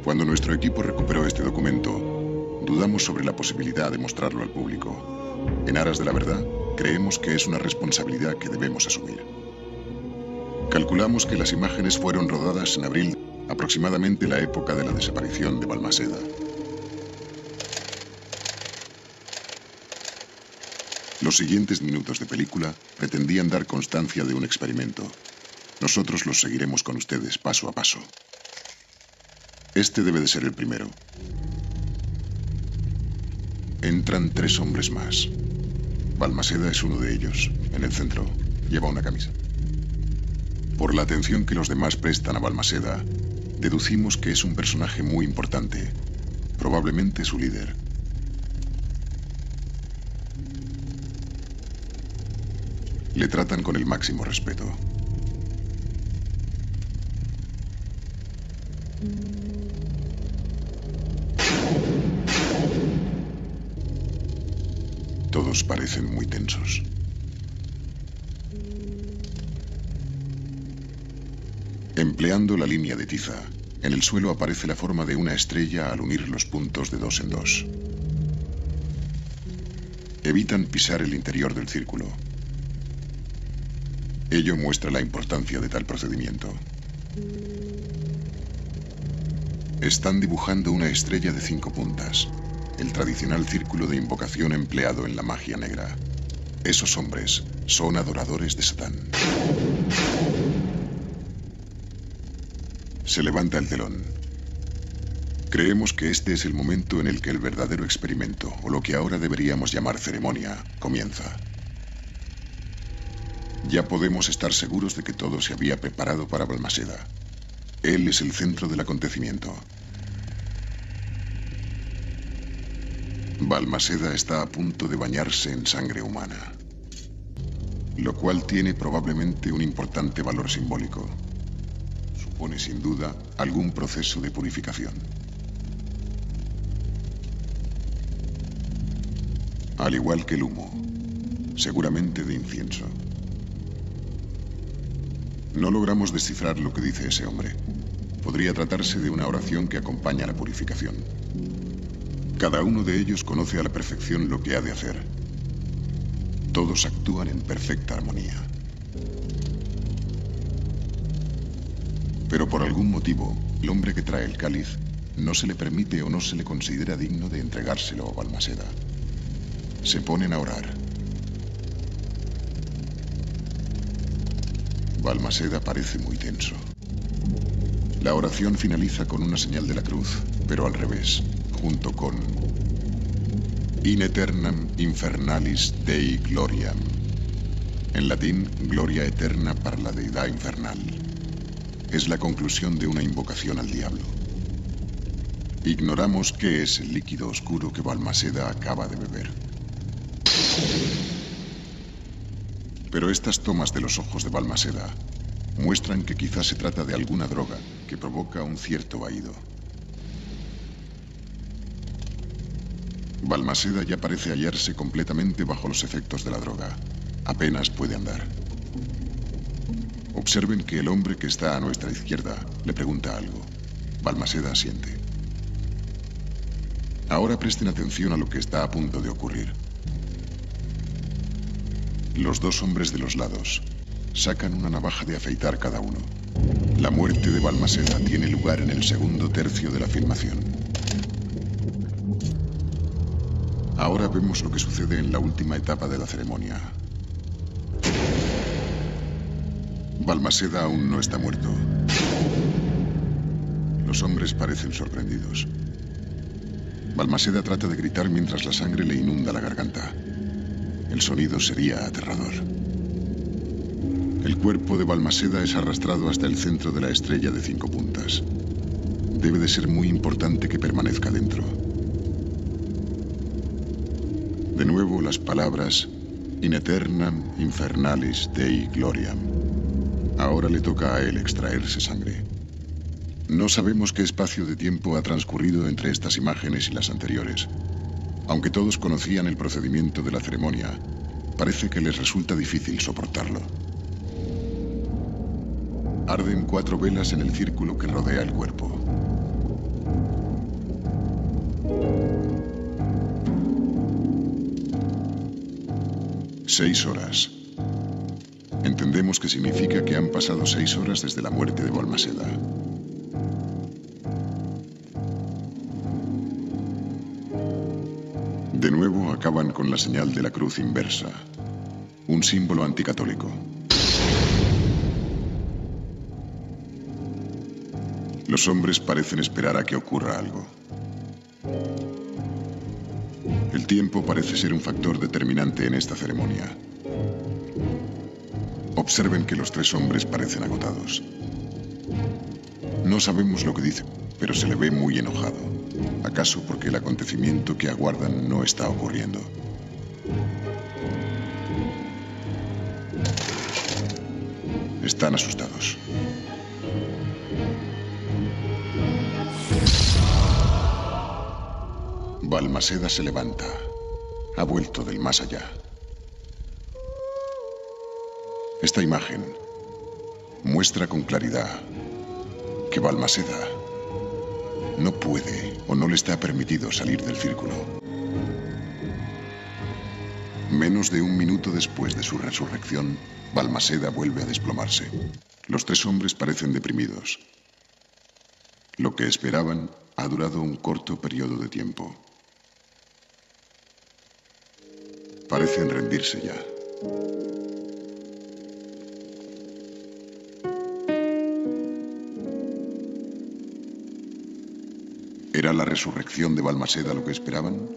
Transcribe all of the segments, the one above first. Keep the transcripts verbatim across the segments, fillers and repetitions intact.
Cuando nuestro equipo recuperó este documento, dudamos sobre la posibilidad de mostrarlo al público. En aras de la verdad, creemos que es una responsabilidad que debemos asumir. Calculamos que las imágenes fueron rodadas en abril, aproximadamente la época de la desaparición de Balmaseda. Los siguientes minutos de película pretendían dar constancia de un experimento. Nosotros los seguiremos con ustedes paso a paso. Este debe de ser el primero. Entran tres hombres más. Balmaseda es uno de ellos. En el centro lleva una camisa. Por la atención que los demás prestan a Balmaseda, deducimos que es un personaje muy importante, probablemente su líder. Le tratan con el máximo respeto. Todos parecen muy tensos. Empleando la línea de tiza, en el suelo aparece la forma de una estrella al unir los puntos de dos en dos. Evitan pisar el interior del círculo. Ello muestra la importancia de tal procedimiento. Están dibujando una estrella de cinco puntas, el tradicional círculo de invocación empleado en la magia negra. Esos hombres son adoradores de Satán. Se levanta el telón. Creemos que este es el momento en el que el verdadero experimento, o lo que ahora deberíamos llamar ceremonia, comienza. Ya podemos estar seguros de que todo se había preparado para Balmaseda. Él es el centro del acontecimiento. Balmaseda está a punto de bañarse en sangre humana, lo cual tiene probablemente un importante valor simbólico. Supone sin duda algún proceso de purificación. Al igual que el humo, seguramente de incienso. No logramos descifrar lo que dice ese hombre. Podría tratarse de una oración que acompaña la purificación. Cada uno de ellos conoce a la perfección lo que ha de hacer. Todos actúan en perfecta armonía. Pero por algún motivo, el hombre que trae el cáliz no se le permite o no se le considera digno de entregárselo a Balmaseda. Se ponen a orar. Balmaseda parece muy tenso. La oración finaliza con una señal de la cruz, pero al revés, junto con In Aeternam Infernalis Dei Gloriam. En latín, gloria eterna para la deidad infernal. Es la conclusión de una invocación al diablo. Ignoramos qué es el líquido oscuro que Balmaseda acaba de beber. Pero estas tomas de los ojos de Balmaseda muestran que quizás se trata de alguna droga que provoca un cierto vaído. Balmaseda ya parece hallarse completamente bajo los efectos de la droga. Apenas puede andar. Observen que el hombre que está a nuestra izquierda le pregunta algo. Balmaseda asiente. Ahora presten atención a lo que está a punto de ocurrir. Los dos hombres de los lados sacan una navaja de afeitar cada uno. La muerte de Balmaseda tiene lugar en el segundo tercio de la filmación. Ahora vemos lo que sucede en la última etapa de la ceremonia. Balmaseda aún no está muerto. Los hombres parecen sorprendidos. Balmaseda trata de gritar mientras la sangre le inunda la garganta. El sonido sería aterrador. El cuerpo de Balmaseda es arrastrado hasta el centro de la estrella de cinco puntas. Debe de ser muy importante que permanezca dentro. De nuevo las palabras In Aeternam Infernalis Dei Gloriam. Ahora le toca a él extraerse sangre. No sabemos qué espacio de tiempo ha transcurrido entre estas imágenes y las anteriores. Aunque todos conocían el procedimiento de la ceremonia, parece que les resulta difícil soportarlo. Arden cuatro velas en el círculo que rodea el cuerpo. Seis horas. Entendemos que significa que han pasado seis horas desde la muerte de Balmaseda. De nuevo acaban con la señal de la cruz inversa, un símbolo anticatólico. Los hombres parecen esperar a que ocurra algo. El tiempo parece ser un factor determinante en esta ceremonia. Observen que los tres hombres parecen agotados. No sabemos lo que dice, pero se le ve muy enojado. ¿Acaso porque el acontecimiento que aguardan no está ocurriendo? Están asustados. Balmaseda se levanta. Ha vuelto del más allá. Esta imagen muestra con claridad que Balmaseda no puede o no le está permitido salir del círculo. Menos de un minuto después de su resurrección, Balmaseda vuelve a desplomarse. Los tres hombres parecen deprimidos. Lo que esperaban ha durado un corto periodo de tiempo. Parecen rendirse ya. ¿Era la resurrección de Balmaseda lo que esperaban?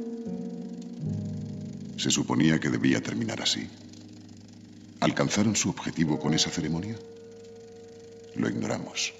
Se suponía que debía terminar así. ¿Alcanzaron su objetivo con esa ceremonia? Lo ignoramos.